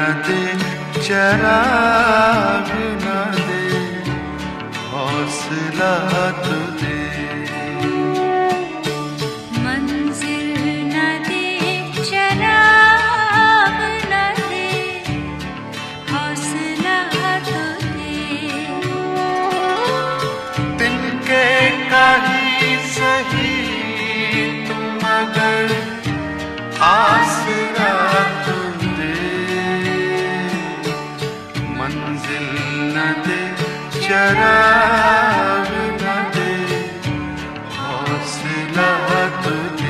दे, चराग न दे, हौसला तो दे। मंजिल न दे, चराग न दे, हौसला तो दे। तिनके कहीं सही तुम मगर आसरा तो दे। मंजिल न दे, चराग न दे, हौसला तो दे।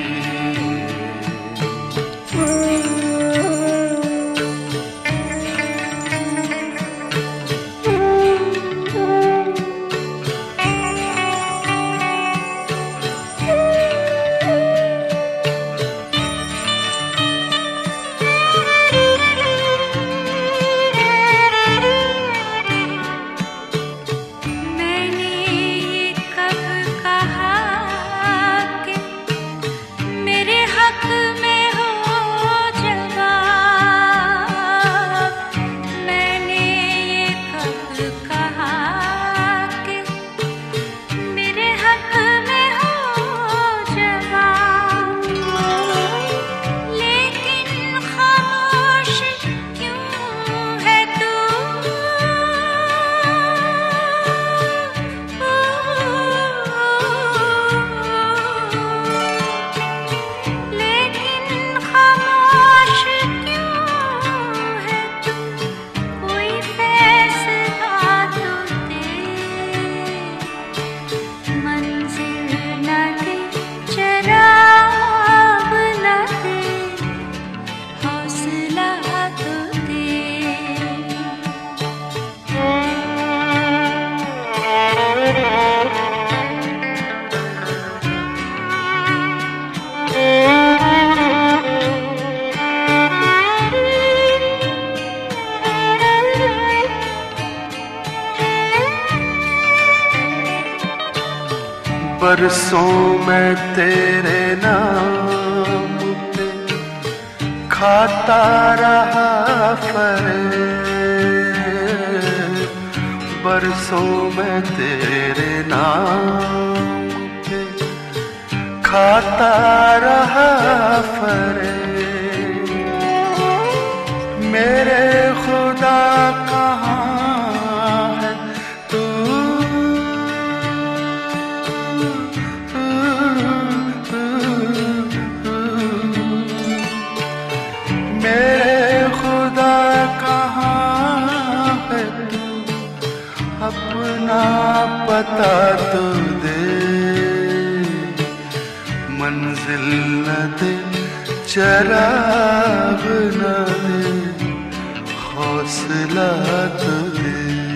बरसों में तेरे नाम पे खाता रहा फरेब। बरसों में तेरे नाम पे खाता रहा फरेब। मेरे खुदा कहाँ है तू, अपना पता तो दे। मंजिल न दे, चराग न दे, हौसला तो दे।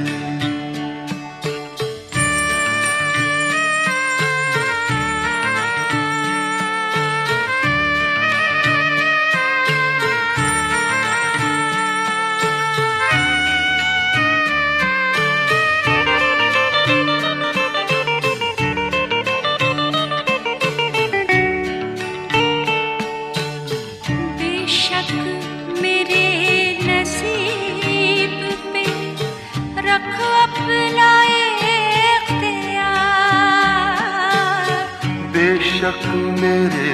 बेशक मेरे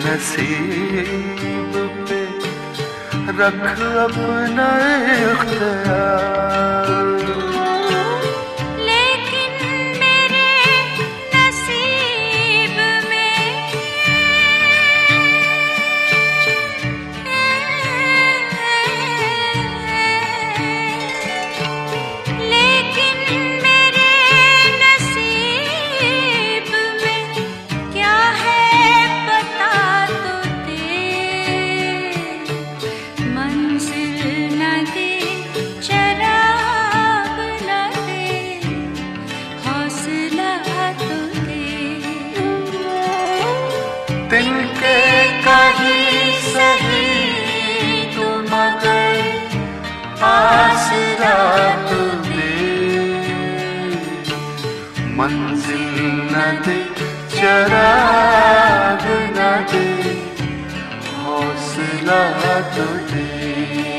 नसीब पे रख अपना इख्तियार। लेकिन मेरे नसीब में लेकिन मेरे नसीब में क्या है पता तो दे। मंजिल न दे, चराग न दे, हौसला तो दे। तिनके कहीं सही तू मगर आसरा तो दे। मंजिल न दे, चराग न दे, हौसला तो दे।